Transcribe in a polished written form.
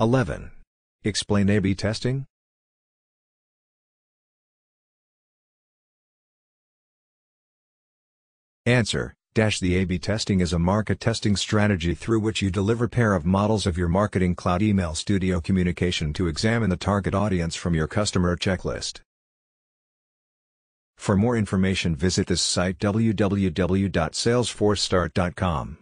11. Explain A/B testing. Answer. The A/B testing is a market testing strategy through which you deliver pair of models of your Marketing Cloud Email Studio communication to examine the target audience from your customer checklist. For more information visit this site www.salesforcestart.com.